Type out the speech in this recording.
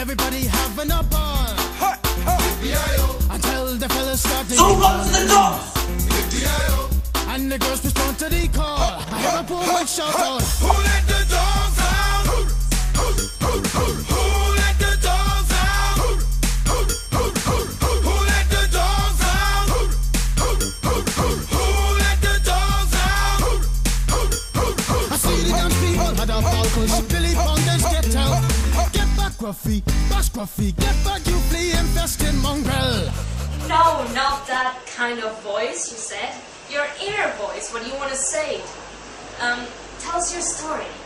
everybody having a ball. Until the fellas started. Who runs the dogs? And the girls respond to the call. I hear a poor one shout out. Who let the dogs out? Who let the dogs out? Who let the dogs out? Who let the dogs out? I see the dance people had a ball push. Billy Bondage get out. Get back, Gruffy. Bash Gruffy. Get back, you flea infested mongrel. No, not that kind of voice, you said. Your inner voice, what do you want to say? Tell us your story.